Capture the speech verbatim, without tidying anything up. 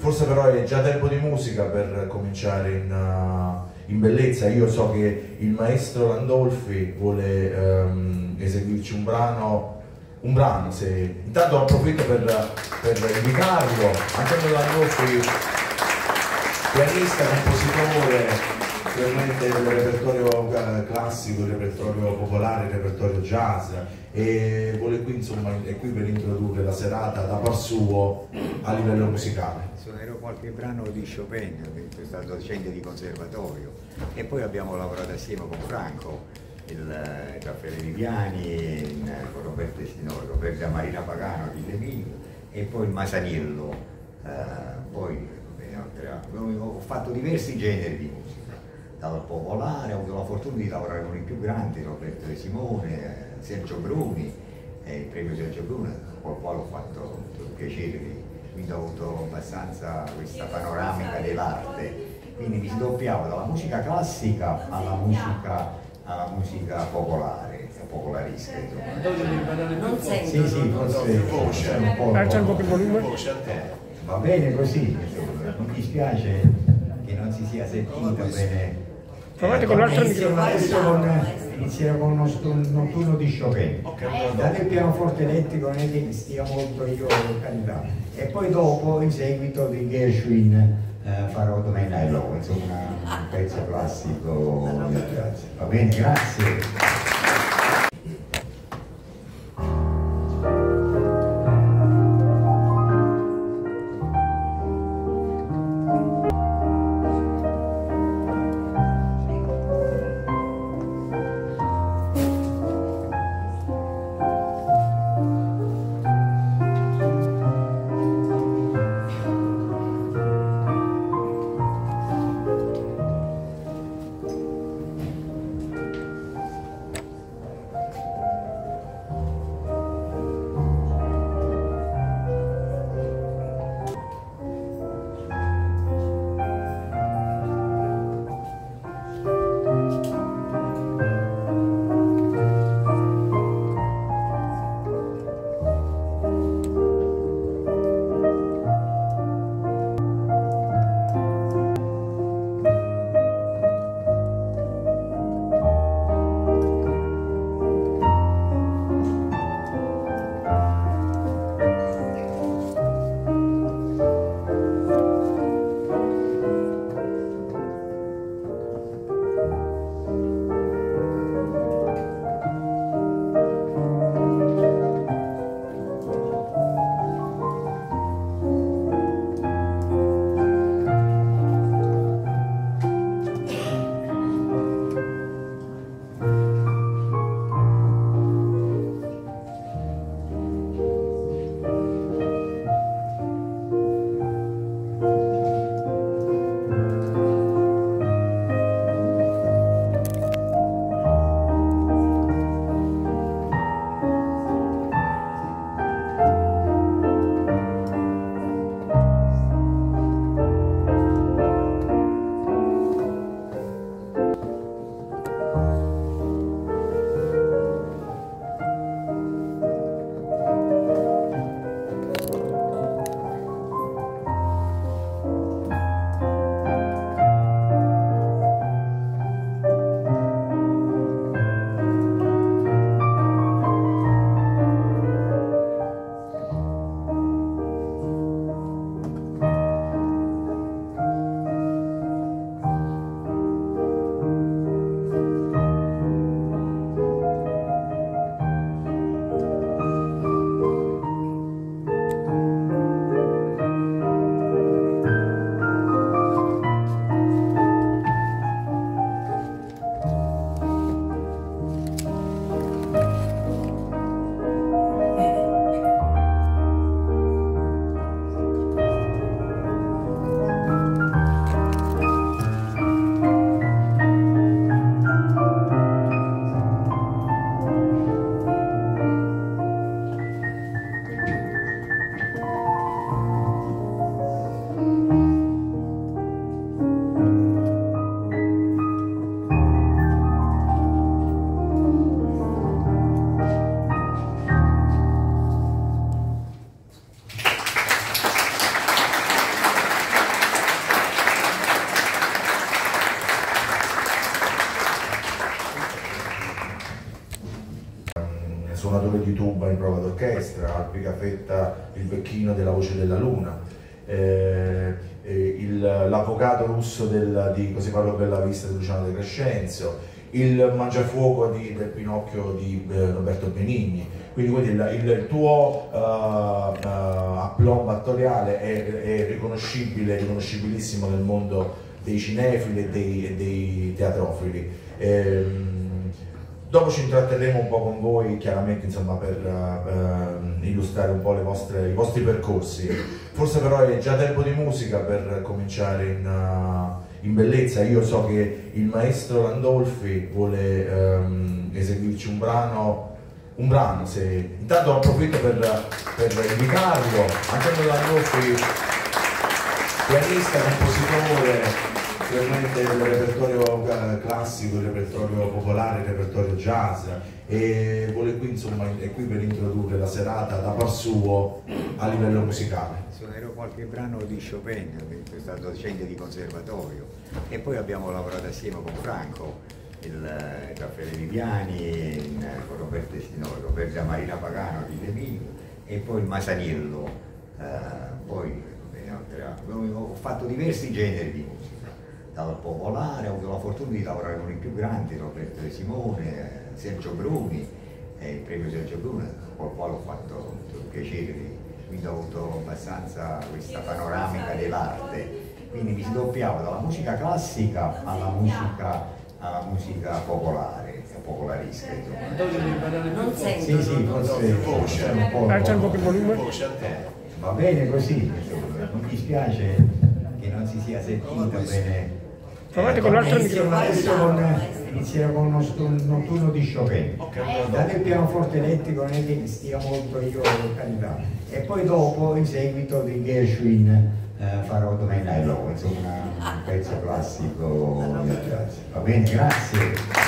forse però è già tempo di musica per cominciare in, uh, in bellezza. Io so che il maestro Landolfi vuole um, eseguirci un brano, un brano, se... intanto approfitto per, per invitarlo. Antonio Landolfi, pianista, compositore, veramente il repertorio classico, il repertorio popolare, il repertorio jazz, e vuole qui, insomma, è qui per introdurre la serata da par suo a livello musicale. Suonerò qualche brano di Chopin, che è stato docente di conservatorio, e poi abbiamo lavorato assieme con Franco, il Raffaele Viviani, con Roberto, no, Roberta Marina Pagano di Lemino, e poi il Masaniello. Eh, poi eh, ho fatto diversi generi di musica, dal popolare, ho avuto la fortuna di lavorare con i più grandi, Roberto De Simone, Sergio Bruni, eh, il premio Sergio Bruni, con il quale ho fatto il piacere di, quindi ho avuto abbastanza questa panoramica dell'arte, quindi mi sdoppiavo dalla musica classica alla musica, alla musica popolare, popolarista. Non sento. Sì, sì, forse voce, un po'. Alza un po' il volume. Eh, va bene così, insomma, mi dispiace che non si sia sentito bene. Provate con l'altro Inizierò microfono. inizierò con uno notturno di Chopin. Dalle il pianoforte elettrico non è che stia molto io cantando. E poi dopo, in seguito, di Gershwin eh, farò Domenica e Lowe, insomma un pezzo classico del jazz. Va bene, grazie. suonatore di tuba in prova d'orchestra, al Picafetta il Becchino della Voce della Luna, eh, l'avvocato russo del, di Così parlo per la vista di Luciano De Crescenzo, il mangiafuoco di, del Pinocchio di eh, Roberto Benigni. Quindi, quindi il, il, il tuo uh, uh, aplomb attoriale è, è riconoscibile, riconoscibilissimo nel mondo dei cinefili e dei, e dei teatrofili. Ehm, dopo ci intratterremo un po' con voi, chiaramente, insomma, per uh, uh, illustrare un po' le vostre, i vostri percorsi. Forse però è già tempo di musica per cominciare in, uh, in bellezza. Io so che il maestro Landolfi vuole um, eseguirci un brano. Un brano, se... intanto approfitto per, per invitarlo, Antonio Landolfi, pianista, compositore, sicuramente del repertorio classico, il repertorio popolare, il repertorio jazz, e vuole qui, insomma, è qui per introdurre la serata da par suo a livello musicale. Suonerò qualche brano di Chopin, che è stato docente di conservatorio, e poi abbiamo lavorato assieme con Franco, il Raffaele Viviani, con Roberto Sinoro, per la Marina Pagano di Emilio, e poi il Masaniello. Eh, poi eh, ho fatto diversi generi di musica, dal popolare, ho avuto la fortuna di lavorare con i più grandi, Roberto De Simone, Sergio Bruni, eh, il premio Sergio Bruni, con il quale ho fatto il piacere di, quindi ho avuto abbastanza questa panoramica dell'arte, quindi mi sdoppiavo dalla musica classica alla musica alla musica popolare, popolaristica, insomma. Non sento. Sì, sì, forse voce, un po'. Alza un po' il volume. Eh, va bene così, insomma. Non mi dispiace che non si sia sentito bene. Provate con l'altro microfono. Adesso con, inizierò con uno notturno di Chopin. Date il pianoforte elettrico, non è che stia molto io, per carità. E poi dopo, in seguito, di Gershwin, Uh, farò Domenica e Love, insomma un pezzo classico del jazz. Va bene, grazie.